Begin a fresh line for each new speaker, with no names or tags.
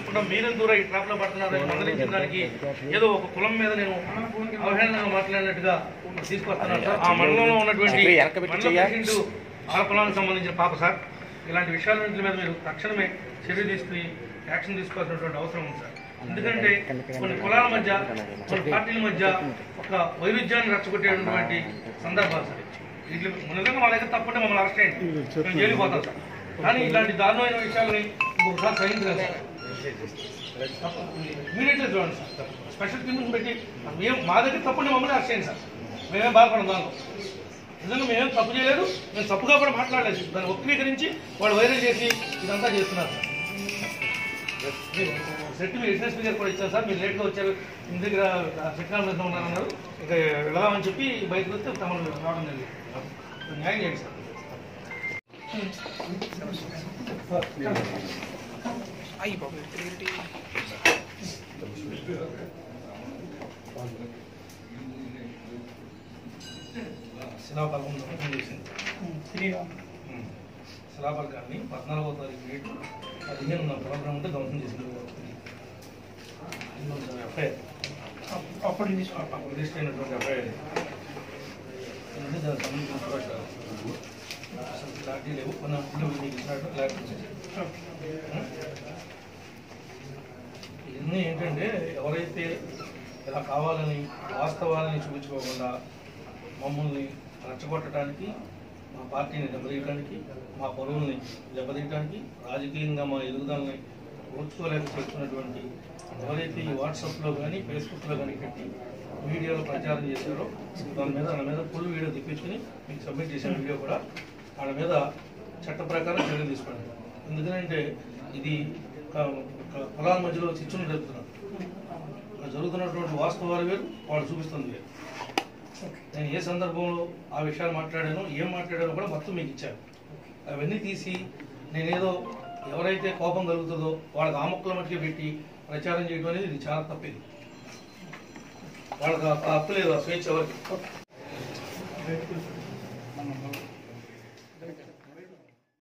చేసుకోకుండా మీరేం దూరం ఈ ట్రాప్ లో పడుతున్నారు మందలించడానికి ఏదో ఒక కులం మీద నేను అవహేళనగా మాట్లాడినట్టుగా తీసుకొస్తున్నాను సార్. ఆ మండలంలో ఉన్నటువంటి ఆ కులానికి సంబంధించిన పాప సార్. ఇలాంటి విషయాలన్నింటి మీద మీరు తక్షణమే చర్య తీసుకుని యాక్షన్ తీసుకోవాల్సినటువంటి అవసరం ఉంది సార్. ఎందుకంటే కొన్ని కులాల మధ్య కొన్ని పార్టీల మధ్య ఒక వైరుధ్యాన్ని రెచ్చగొట్టేటువంటి సందర్భాలు సార్. వీటి నిజంగా మా దగ్గర తప్పుంటే మమ్మల్ని అరెస్ట్ చేయండి, మేము జైలుకి పోతాం సార్. కానీ ఇలాంటి దారుణమైన విషయాలని ఇంకొకసారి సహించలేదు సార్. ఇమీడియట్గా చూడండి సార్, స్పెషల్ టీమ్స్ పెట్టి మేము మా దగ్గర తప్పుంటే మమ్మల్ని అరెస్ట్ చేయండి సార్. మేమేం బాధపడం దాంట్లో. నిజంగా మేమేం తప్పు చేయలేదు, మేము తప్పుగా కూడా మాట్లాడలేదు. దాన్ని వక్రీకరించి వాళ్ళు వైరల్ చేసి ఇదంతా చేస్తున్నారు సార్. సెట్ మీరు ఎస్ఎస్పీ గారు కూడా ఇచ్చారు సార్. మీరు లేట్గా వచ్చారు, ఇంటి దగ్గర శిక్షణ మీద ఉన్నారన్నారు. ఇక వెళదామని చెప్పి బయటకు వస్తే తమను రావడం జరిగింది. న్యాయం చేయండి సార్. శిలాఫలం చేసింది. శిలాఫలకాన్ని 14వ తారీఖు నైట్ 15 ప్రోగ్రామ్ ఉంటే ధ్వంసం చేసింది. ఎఫ్ఐఆర్ అప్పుడు రిజిస్టర్ అయినటువంటి ఎఫ్ఐఆర్ దానికి సంబంధించిన లాఠీ లేవు, మన ఇవన్నీ ఏంటంటే ఎవరైతే ఇలా కావాలని వాస్తవాలని చూపించుకోకుండా మమ్మల్ని రెచ్చగొట్టడానికి, మా పార్టీని దెబ్బతీయడానికి, మా పరువుల్ని దెబ్బతీయడానికి, రాజకీయంగా మా ఎదుగుదలని ఓర్చుకోలేక చేస్తున్నటువంటి ఎవరైతే ఈ వాట్సాప్లో కానీ ఫేస్బుక్లో కానీ పెట్టి మీడియాలో ప్రచారం చేశారో వాళ్ళ మీద ఫుల్ వీడియో తెప్పించుకుని మీకు సబ్మిట్ చేసిన వీడియో కూడా వాళ్ళ మీద చట్ట ప్రకారం చర్య తీసుకోండి. ఎందుకంటే ఇది పొలాల మధ్యలో చిచ్చును జరుపుతున్నారు. జరుగుతున్నటువంటి వాస్తవాలు వేరు, వాళ్ళు చూపిస్తుంది వేరు. నేను ఏ సందర్భంలో ఆ విషయాలు మాట్లాడానో, ఏం మాట్లాడానో కూడా మొత్తం మీకు ఇచ్చాను. అవన్నీ తీసి నేనేదో ఎవరైతే కోపం కలుగుతుందో వాళ్ళకి ఆముక్కల మట్టిగా పెట్టి ప్రచారం చేయడం అనేది ఇది చాలా తప్పేది. వాళ్ళకి హక్కు లేదు, ఆ స్వేచ్ఛ ఎవరికి.